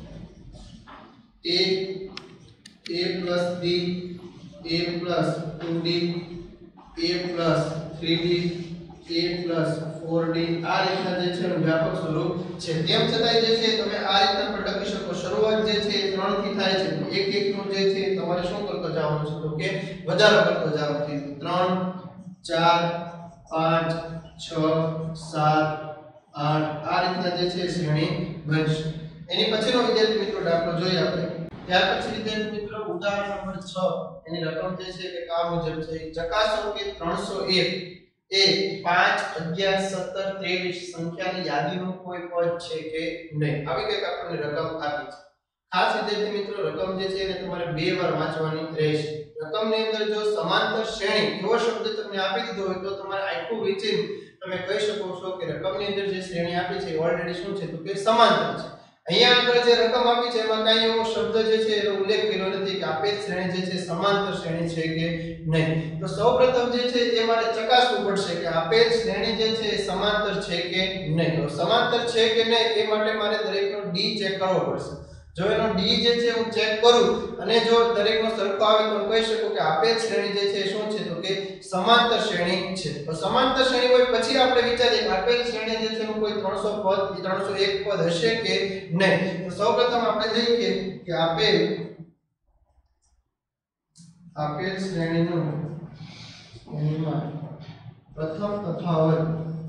a a D a two D a three D a four D આ રીતના જે છે એનું વ્યાપક સ્વરૂપ છે. તેમ છતાં જે છે તમે આ રીતના પણ લખી શકો. શરૂઆત જે છે એ ત્રણ થી થાય છે. એક એક નું જે છે તમારે શું કરતો જવાનું છે તો કે વધારો કરતો જવાનો છે. ત્રણ ચાર પાંચ છ સાત આઠ આ રીતના જે છે શ્રેણી બનશે. એની પછીનો વિદ્યાર્થી મિત્રો દાખલો જોઈએ આપણે. ત્યાર પછી વિદ્યાર્થી મિત્રો ઉદાહરણ નંબર છ એની રકમ જે છે કે આ મુજબ છે. ચકાસો કે ત્રણસો એક એ પાંચ અગિયાર સત્તર ત્રેવીસ સંખ્યાની યાદીનું કોઈ પદ છે કે નહીં. આવી કંઈક આપણને રકમ આપી છે. ખાસ વિદ્યાર્થી મિત્રો રકમ જે છે એને તમારે બે વાર વાંચવાની રહેશે. રકમની અંદર જો સમાંતર શ્રેણી એવો શબ્દ તમને આપી દીધો હોય તો તમારે આખું વિચારી તમે કહી શકો છો કે રકમની અંદર જે શ્રેણી આપી છે ઓલરેડી શું છે તો કે સમાંતર છે. અહીંયા આગળ જે રકમ આપી છે એમાં કાંઈ એવો શબ્દ જે છે એનો ઉલ્લેખ કર્યો નથી કે આપેલ શ્રેણી જે છે સમાંતર શ્રેણી છે કે નહીં. તો સૌપ્રથમ જે છે એ મારે ચકાસવું પડશે કે આપેલ શ્રેણી જે છે એ સમાંતર છે કે નહીં. તો સમાંતર છે કે નહીં એ માટે મારે દરેકનો ડી ચેક કરવો પડશે. જો એનો ડી જે છે હું ચેક કરું અને જો દરેકનો સરખો આવે તો હું કહી શકું કે આપેલ શ્રેણી જે છે શું છે તો કે સમાંતર શ્રેણી છે. તો સમાંતર શ્રેણી હોય પછી આપણે વિચારીએ કે આપેલ શ્રેણી જે છે એનું કોઈ ત્રણસો પદ ત્રણસો એક પદ હશે કે નહીં. તો સૌપ્રથમ આપણે લઈએ કે આપેલ આપેલ શ્રેણીનું શ્રેણીમાં પ્રથમ તફાવત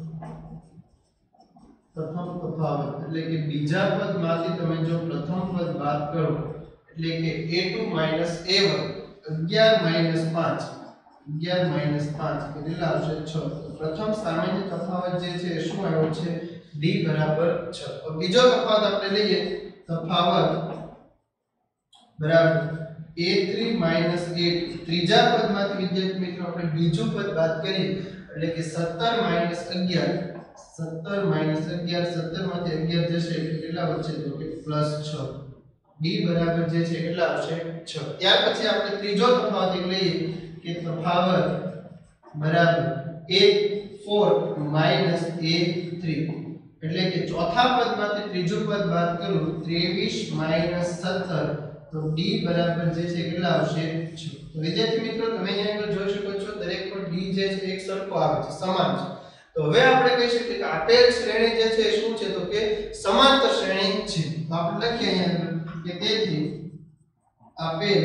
પ્રથમ તફાવત એટલે કે બીજા પદમાંથી તમે જો પ્રથમ પદ બાદ કરો એટલે કે a ટુ a વન અગિયાર પાંચ અગિયાર પાંચ કેટલા આવશે છ. તો પ્રથમ સામાન્ય તફાવત જે છે એ શું આવ્યો છે d બરાબર છ. તો બીજો તફાવત આપણે લઈએ તફાવત બરાબર a થ્રી a ટુ ત્રીજા પદમાંથી વિદ્યાર્થી મિત્રો આપણે બીજું પદ બાદ કરીએ એટલે કે સત્તર અગિયાર સત્તર અગિયાર સત્તર માંથી અગિયાર જશે એટલે કેટલા વધશે તો કે પ્લસ છ. d બરાબર જે છે કેટલા આવશે છ. ત્યાર પછી આપણે ત્રીજો તફાવત એક લઈએ કે તફાવત બરાબર a ફોર a થ્રી એટલે કે ચોથા પદમાંથી ત્રીજું પદ બાદ કરું ત્રેવીસ સત્તર તો d બરાબર જે છે કેટલા આવશે છ. તો વિદ્યાર્થી મિત્રો તમે અહીંયા આગળ જોઈ શકો છો દરેક પર d જે છે એક સરખો આવે છે સમાન છે. તો હવે આપણે કહી શકીએ કે આપેલ શ્રેણી જે છે શું છે તો કે સમાંતર શ્રેણી છે. તો આપણે લખીએ અહીંયા કે તેથી આપેલ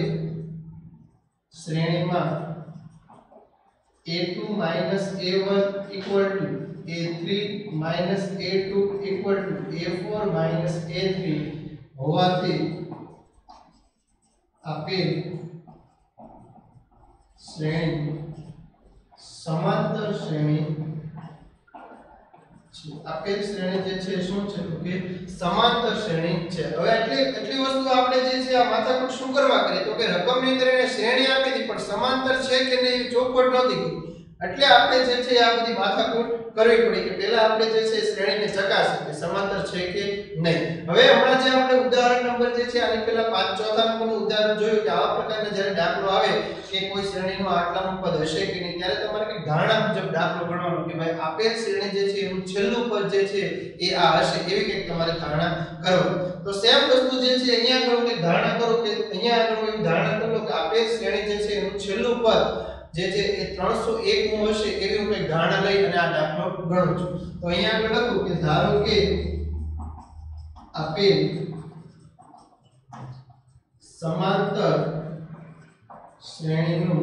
શ્રેણીમાં a two a one a three minus a two equal to a four minus a three હોવાથી આપેલ શ્રેણી સમાંતર શ્રેણી છે આપેલ શ્રેણી જે છે શું છે તો કે સમાંતર શ્રેણી છે હવે એટલે એટલી વસ્તુ આપણે જે છે આ માથાકૂટ શું કરવા કરી તો કે રકમની અંદર એને શ્રેણી આપી હતી પણ સમાંતર છે કે નહીં ચોખવટ નહોતી કરી એટલે આપણે જે છે આ બધી માથાકૂટ કરવી પડી કે પહેલા આપણે જે છે શ્રેણીને ચકાસી કે સમાંતર છે કે નહીં હવે હમણાં જે આપણે ઉદાહરણ નંબર જે છે આની પહેલા પાંચ ચોથા નંબરનું ઉદાહરણ જોયું કે આવા પ્રકારના જ્યારે દાખલો આવે કે કોઈ શ્રેણીનો આટલાનું પદ હશે કે નહીં ત્યારે તમારે કે ધારણા મુજબ દાખલો ગણવાનો કે ભાઈ આપેલ શ્રેણી જે છે એનું છેલ્લું પદ જે છે એ આ હશે એવી કંઈક તમારે ધારણા કરવાની તો સેમ વસ્તુ જે છે અહીંયા આગળ કંઈક ધારણા કરો કે અહીંયા આગળ એવી ધારણા કરો કે આપેલ શ્રેણી જે છે એનું છેલ્લું પદ જે છે એ ત્રણસો એક નું હશે એવી હું એક ધારણા લઈ અને આ દાખલો ગણું છું તો અહીંયા આગળ લખું કે ધારો કે આપેલ સમાંતર શ્રેણીનું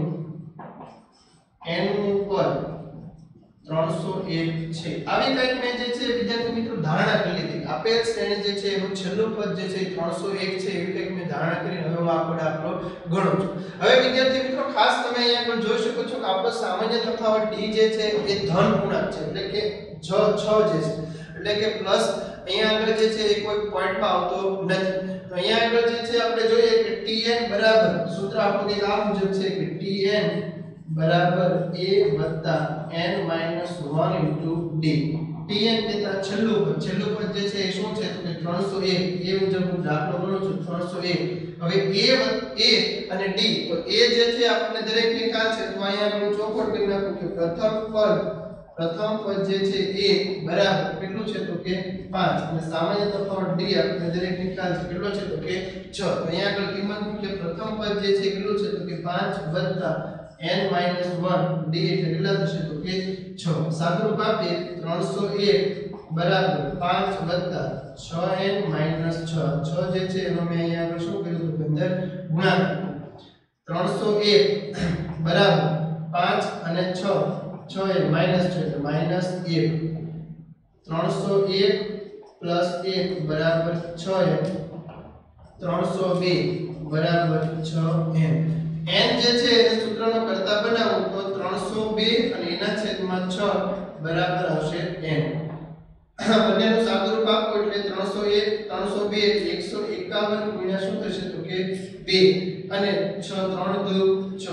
n નું પદ ત્રણસો એક છે આવી કંઈક મેં જે છે વિદ્યાર્થી મિત્રો ધારણા કરી લીધી આપેલ શ્રેણી જે છે એનું છેલ્લું પદ જે છે ત્રણસો એક છે એવી કંઈક મેં ધારણા કરીને હવે હું આખો દાખલો ગણું છું હવે વિદ્યાર્થી મિત્રો ખાસ તમે અહીંયા આગળ જોઈ શકો છો કે આપણો સામાન્ય તફાવત d જે છે એ ધન પૂર્ણાંક છે એટલે કે છ છ જે છે એટલે કે પ્લસ અહીંયા આગળ જે છે એ કોઈ પોઈન્ટમાં આવતો નથી તો અહીંયા આગળ જે છે આપણે જોઈએ કે tn બરાબર સૂત્ર આપણું એક આ મુજબ છે કે tn બરાબર a વત્તા n minus one into d tn કેતા છેલ્લું પદ છેલ્લું પદ જે છે એ શું છે તો કે ત્રણસો એક એ મુજબ હું દાખલો ગણું છું ત્રણસો એક હવે a a અને d તો a જે છે આપણને દરેકની ખ્યાલ છે તો અહીંયા હું ચોખવટ કરી નાખું કે પ્રથમ પદ પ્રથમ પદ જે છે a બરાબર કેટલું છે તો કે પાંચ અને સામાન્ય તફાવત d આપણને દરેકની ખ્યાલ છે કેટલો છે તો કે છ તો અહીંયા આગળ કિંમત મૂકીએ પ્રથમ પદ જે છે કેટલું છે તો કે પાંચ વત્તા n minus વન d એટલે કેટલા થશે તો કે છ સાદુરૂપ આપીએ ત્રણસો એક બરાબર પાંચ વત્તા છ n minus છ છ જે છે એનો મેં અહીંયા આગળ શું કર્યું તો અંદર ગુણાકાર ત્રણસો એક બરાબર પાંચ અને છ છ એ માઈનસ છે એટલે માઈનસ એક ત્રણસો એક પ્લસ એક બરાબર છ n ત્રણસો બે બરાબર છ n n જે છે એને સૂત્રનો કરતા બનાવું તો ત્રણસો બે અને એના છેદમાં છ બરાબર આવશે n બંનેનું સાદુરૂપ આપો એટલે ત્રણસો એક ત્રણસો બે એટલે એકસો એકાવન ગુણ્યા શું થશે તો કે બે અને છ ત્રણ દુ છ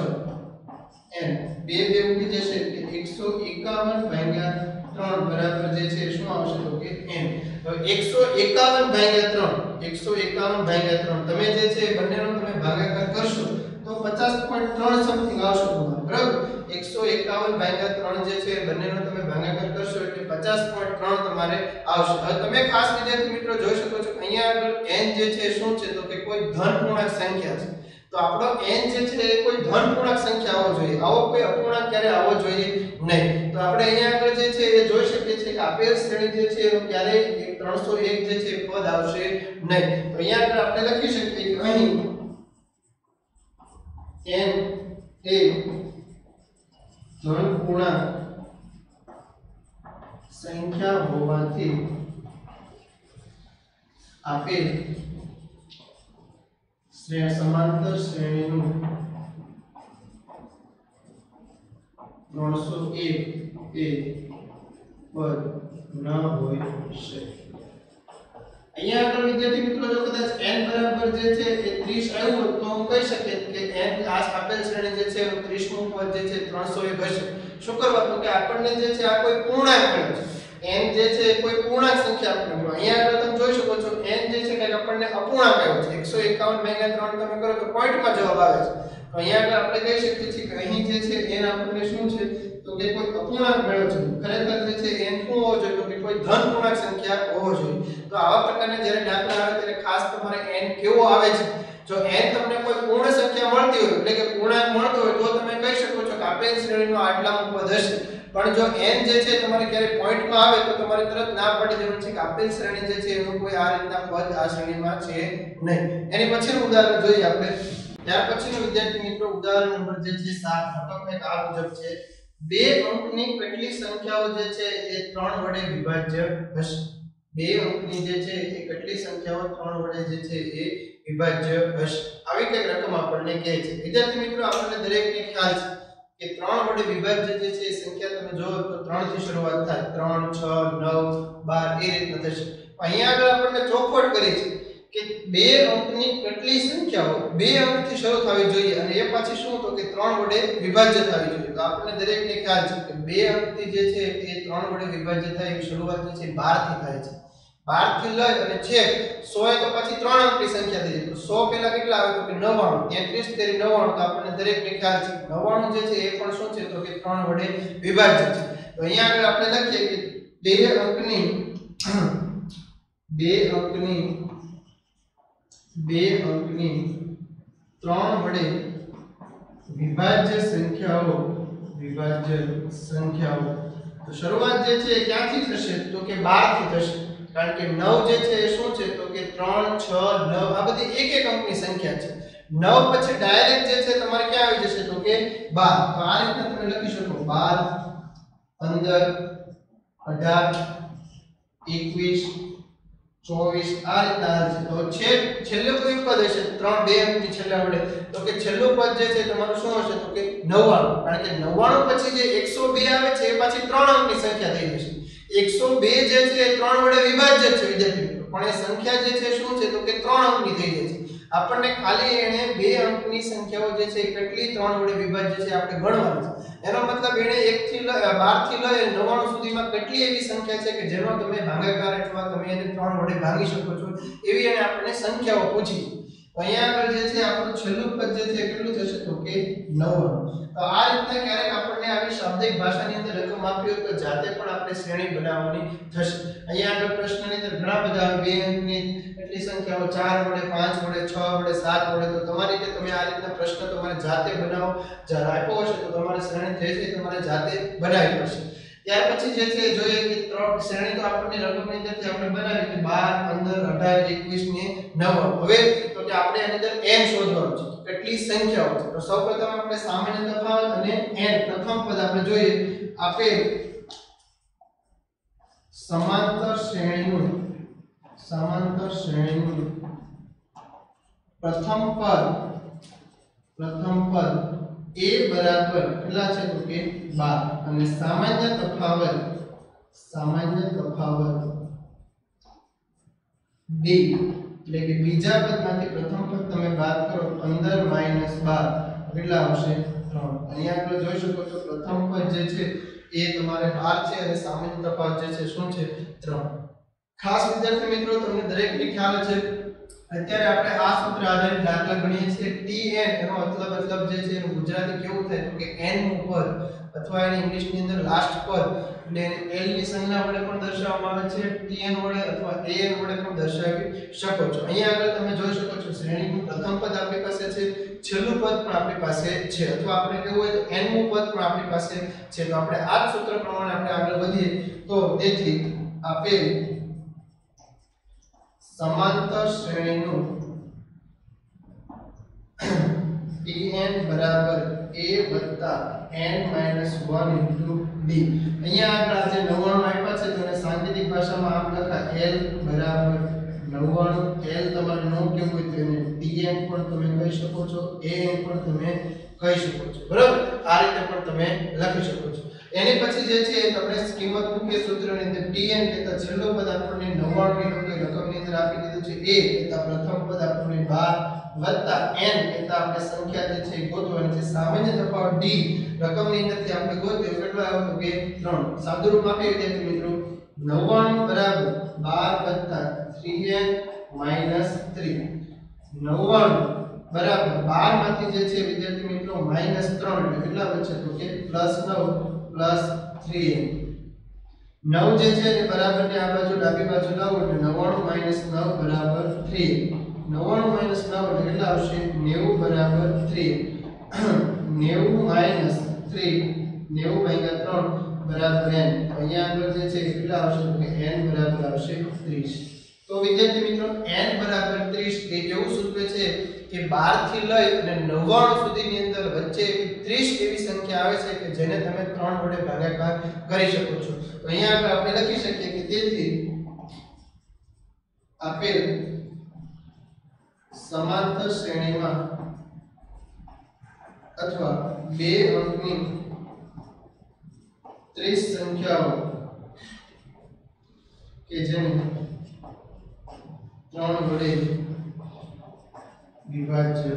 n બે બે ઉડી જશે એટલે એકસો એકાવન ભાગ્યા ત્રણ બરાબર જે છે શું આવશે તો કે n હવે એકસો એકાવન ભાગ્યા ત્રણ એકસો એકાવન ભાગ્યા ત્રણ તમે જે છે બંનેનો તમે ભાગાકાર કરશો તો પચાસ પોઈન્ટ ત્રણ સમથિંગ આવશે તમારે બરાબર એકસો એકાવન ભાગ્યા ત્રણ જે છે બંનેનો તમે ભાગાકાર કરશો એટલે પચાસ પોઈન્ટ ત્રણ તમારે આવશે હવે તમે ખાસ વિદ્યાર્થી મિત્રો જોઈ શકો છો અહીંયા આગળ n જે છે શું છે તો કે કોઈ ધન પૂર્ણાંક સંખ્યા છે તો આપણો n જે છે એ કોઈ ધન પૂર્ણાંક સંખ્યા આવવો જોઈએ આવો કોઈ અપૂર્ણાંક ક્યારે આવવો જોઈએ નહીં તો આપણે અહીંયા આગળ જે છે એ જોઈ શકીએ છીએ કે આપેલ શ્રેણી જે છે એનો ક્યારે ત્રણસો એક જે છે પદ આવશે નહીં તો અહીંયા આગળ આપણે લખી શકીએ કે અહીં n એ ધન પૂર્ણાંક સંખ્યા હોવાથી આપેલ શ્રેણી સમાંતર શ્રેણીનું ત્રણસો એક એ પદ ન હોય શકે અહીંયા આગળ વિદ્યાર્થી મિત્રો જો કદાચ n બરાબર જે છે એ ત્રીસ આવ્યું તો હું કહી શકીએ કે n આ આપેલ શ્રેણી જે છે એનું ત્રીસ મું પદ જે છે ત્રણસો એક હશે શું કરવાનું કે આપણને જે છે આ કોઈ પૂર્ણાંક મળે છે n જે છે કોઈ પૂર્ણાંક સંખ્યા આપણને મળે અહીંયા આગળ તમે જોઈ શકો છો n જે છે કે આપણને અપૂર્ણાંક આવ્યો છે એકસો એકાવન ભાગ્યા ત્રણ તમે કરો તો પોઈન્ટમાં જવાબ આવે છે તો અહીંયા આગળ આપણે કહી શકીએ છીએ કે અહીં જે છે n આપણને શું છે તો કે કોઈ અપૂર્ણાંક મળ્યો છે ખરેખર જે છે n શું હોવો જોઈએ તો કે કોઈ ધન પૂર્ણાંક સંખ્યા હોવો જોઈએ તો આવા પ્રકારના જ્યારે દાખલા આવે ત્યારે ખાસ તમારે n કેવો આવે છે જો n તમને કોઈ પૂર્ણ સંખ્યા મળતી હોય એટલે કે પૂર્ણાંક મળતો હોય તો તમે કહી શકો છો કે આપેલ શ્રેણીનો આટલામું પદ હશે પણ જો n જે છે તમારે ક્યારે પોઈન્ટમાં આવે તો તમારે તરત ના પડી જવું છે કે આપેલ શ્રેણી જે છે એનું કોઈ આ રીતના પદ આ શ્રેણીમાં છે નહીં એની પછીનું ઉદાહરણ જોઈએ આપણે ત્યાર પછીનું વિદ્યાર્થી મિત્રો ઉદાહરણ નંબર જે છે સાત ઘટક એક આ મુજબ છે બે અંકની કેટલી સંખ્યાઓ જે છે એ ત્રણ વડે વિભાજ્ય હશે? બે અંકની જે છે એ કેટલી સંખ્યાઓ ત્રણ વડે જે છે એ વિભાજ્ય હશે? આવી કઈ રકમ આપણને કહે છે. વિદ્યાર્થી મિત્રો, આપણને દરેકને ખ્યાલ છે કે ત્રણ વડે વિભાજ્ય જે છે એ સંખ્યા તમે જોવો તો ત્રણ થી શરૂઆત થાય. ત્રણ, છ, નવ, બાર એ રીતના થશે. અહીંયા આગળ આપણને ચોખવટ કરી છે કે બે અંકની કેટલી સંખ્યાઓ બે અંકથી શરૂ થવી જોઈએ અને એ પાછી શું તો કે ત્રણ વડે વિભાજ્ય થવી જોઈએ. તો આપણને દરેકને ખ્યાલ છે કે બે અંકથી જે છે એ ત્રણ વડે વિભાજ્ય થાય એવી શરૂઆત જે છે બાર થી થાય છે. બાર થી લઈ અને છેક સો એ તો પછી ત્રણ અંકની સંખ્યા થઈ જાય. તો સો પહેલા કેટલા આવે તો કે નવ્વાણું. તેત્રીસ તેરી નવ્વાણું. તો આપણને દરેકને ખ્યાલ છે નવ્વાણું જે છે એ પણ શું છે તો કે ત્રણ વડે વિભાજ્ય છે. તો અહીંયા આગળ આપણે લખીએ કે બે અંકની બે અંકની બે અંકની ત્રણ વડે વિભાજ્ય સંખ્યાઓ વિભાજ્ય સંખ્યાઓ. તો શરૂઆત જે છે ક્યાંથી થશે તો કે બાર થી થશે. કારણ કે નવ જે છે એ શું છે તો કે ત્રણ, છ, નવ આ બધી એક એક અંકની સંખ્યા છે. નવ પછી ડાયરેક્ટ જે છે તમારે ક્યાં આવી જશે તો કે બાર. તો આ રીતના તમે લખી શકો બાર, પંદર, અઢાર, એકવીસ, ચોવીસ આ રીતના છે. તો છે છેલ્લું કયું પદ હશે ત્રણ બે અંકની છેલ્લા વડે તો કે છેલ્લું પદ જે છે તમારું શું હશે તો કે નવ્વાણું. કારણ કે નવ્વાણું પછી જે એકસો બે આવે છે એ પાછી ત્રણ અંકની સંખ્યા થઈ જશે. એકસો બે જે છે એ ત્રણ વડે વિભાજ્ય છે વિદ્યાર્થી મિત્રો, પણ એ સંખ્યા જે છે શું છે તો કે ત્રણ અંકની થઈ જાય છે. આપણને ખાલી એને બે અંકની સંખ્યાઓ જે છે કેટલી ત્રણ વડે વિભાજ્ય છે આપણે ગણવાનું છે. એનો મતલબ એને એક થી બાર થી લઈ નવ્વાણું સુધીમાં કેટલી એવી સંખ્યા છે કે જેનો તમે ભાગાકાર અથવા તમે એને ત્રણ વડે ભાગી શકો છો એવી એને આપણને સંખ્યાઓ પૂછી. તો અહીંયા આગળ જે છે આપણું છેલ્લું પદ જે છે કેટલું થશે તો કે નવ્વાણું. તો આ રીતના ક્યારેક આપણને આવી શાબ્દિક ભાષાની અંદર રકમ આપી હોય તો જાતે પણ આપણે શ્રેણી બનાવવાની થશે. અહીંયા આગળ પ્રશ્નની અંદર ઘણા બધા બે અંકની કેટલી સંખ્યાઓ ચાર વડે, પાંચ વડે, છ વડે, સાત વડે. તો તમારી રીતે તમે આ રીતના પ્રશ્ન તમારે જાતે બનાવો. જ્યારે આપ્યો હશે તો તમારે શ્રેણી જે છે તમારે જાતે બનાવવી પડશે. ત્યાર પછી જે છે જોઈએ કે ત્રણ શ્રેણી તો આપણને રકમની અંદરથી આપણે બનાવી કે બાર, પંદર, અઢાર, એકવીસ ને નવ્વાણું. હવે તો કે આપણે એની અંદર n શોધવાનું છે કેટલી સંખ્યાઓ છે. તો સૌપ્રથમ આપણે સામાન્ય તફાવત અને n પ્રથમ પદ આપણે જોઈએ. આપેલ સમાંતર શ્રેણીનું સમાંતર શ્રેણીનું પ્રથમ પદ પ્રથમ પદ a બરાબર કેટલા છે તો કે બાર અને સામાન્ય તફાવત સામાન્ય તફાવત b એટલે કે બીજા પદમાંથી પ્રથમ પદ તમે બાદ કરો પંદર માઈનસ બાર કેટલા આવશે ત્રણ. અહીંયા આપણે જોઈ શકો છો પ્રથમ પદ જે છે એ તમારે બાર છે અને સામાન્ય તફાવત જે છે શું છે ત્રણ. ખાસ વિદ્યાર્થી મિત્રો તમને દરેકને ખ્યાલ છે અત્યારે આપણે આ સૂત્ર આધારિત દાખલા ગણીએ છીએ. tn એનો મતલબ મતલબ જે છે એનું ગુજરાતી કેવું થાય તો કે n નું પદ અથવા એની ઇંગ્લિશ ની અંદર લાસ્ટ પદ એટલે l ની સંજ્ઞા વડે પણ દર્શાવવામાં આવે છે, tn વડે અથવા an વડે પણ દર્શાવી શકો છો. અહીંયા આગળ તમે જોઈ શકો છો શ્રેણીનું પ્રથમ પદ આપણી પાસે છે, છેલ્લું પદ પણ આપણી પાસે છે અથવા આપણે કહેવું હોય તો n નું પદ પણ આપણી પાસે છે. તો આપણે આ જ સૂત્ર પ્રમાણે આપણે આગળ વધીએ. તો તેથી આપેલ સમાંતર શ્રેણીનું tn બરાબર a વત્તા n minus one into d. અહીંયા આગળ આ જે નવ્વાણું આપ્યા છે તો એને સાંકેતિક ભાષામાં આમ લખાય l બરાબર નવ્વાણું. l તમારે નો કેવું હોય તો એને tn પણ તમે કહી શકો છો, an પણ તમે કહી શકો છો. બરાબર, આ રીતે પણ તમે લખી શકો છો. એની પછી જે છે આપણે કિંમત મૂકીએ સૂત્રની અંદર tn કહેતા છેલ્લું પદ આપણને નવ્વાણું ની કોઈ રકમની અંદર આપી દીધું છે. a કહેતા પ્રથમ પદ આપણને બાર વત્તા n કહેતા આપણે સંખ્યા જે છે ગોતવાની છે. સામાન્ય તફાવત d રકમની અંદરથી આપણે ગોત્યો કેટલો આવ્યો તો કે ત્રણ. સાદુરૂપ આપી વિદ્યાર્થી મિત્રો નવ્વાણું બરાબર બાર વત્તા થ્રી n માઈનસ થ્રી. નવ્વાણું બરાબર બાર માંથી જે છે વિદ્યાર્થી મિત્રો માઈનસ ત્રણ એટલે કેટલા બચે તો કે પ્લસ નવ પ્લસ થ્રી n. નવ જે છે એ બરાબર ને આ બાજુ ડાબી બાજુ લાવો એટલે નવ્વાણું માઈનસ નવ બરાબર થ્રી. નવ્વાણું માઈનસ નવ એટલે કેટલા આવશે નેવું બરાબર થ્રી. નેવું માઈનસ થ્રી નેવું ભાગ્યા ત્રણ બરાબર n. અહીંયા આગળ જે છે કેટલા આવશે તો કે n બરાબર આવશે ત્રીસ. તો વિદ્યાર્થી મિત્રો n બરાબર ત્રીસ એ એવું સૂત્ર છે કે બાર થી લઈ અને નવ્વાણું સુધીની અંદર વચ્ચે એવી ત્રીસ એવી સંખ્યા આવે છે કે જેને તમે ત્રણ વડે ભાગાકાર કરી શકો છો. તો અહીંયા આગળ આપણે લખી શકીએ કે તેથી આપેલ સમાંતર શ્રેણીમાં અથવા બે અંકની ત્રીસ સંખ્યાઓ કે જેને ત્રણ વડે વિભાજ્ય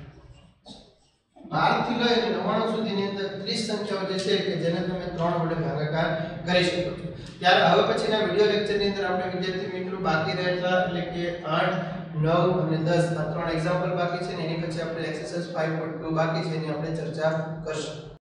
બાર થી લઈને નવ્વાણું સુધીની અંદર ત્રીસ સંખ્યાઓ જે છે કે જેને તમે ત્રણ વડે ભાગાકાર કરી શકો છો. ત્યારે હવે પછીના વિડિયો લેક્ચરની અંદર આપણે વિદ્યાર્થી મિત્રો બાકી રહેલા એટલે કે આઠ નવ અને દસ આ ત્રણ એક્ઝામ્પલ બાકી છે ને એની પછી આપણે એક્સરસાઇઝ પાંચ પોઈન્ટ બે બાકી છે એની આપણે ચર્ચા કરશું.